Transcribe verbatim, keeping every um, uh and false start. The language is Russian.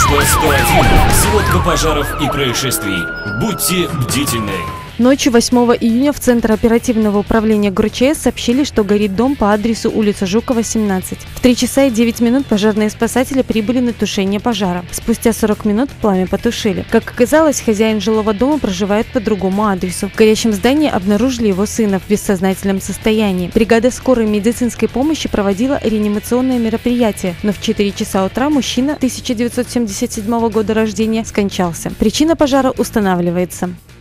Служба сто один. Сводка пожаров и происшествий. Будьте бдительны. Ночью восьмого июня в Центр оперативного управления ГРУЧС сообщили, что горит дом по адресу улица Жукова, семнадцать. В три часа и девять минут пожарные спасатели прибыли на тушение пожара. Спустя сорок минут пламя потушили. Как оказалось, хозяин жилого дома проживает по другому адресу. В горящем здании обнаружили его сына в бессознательном состоянии. Бригада скорой медицинской помощи проводила реанимационное мероприятие, но в четыре часа утра мужчина тысяча девятьсот семьдесят седьмого года рождения скончался. Причина пожара устанавливается.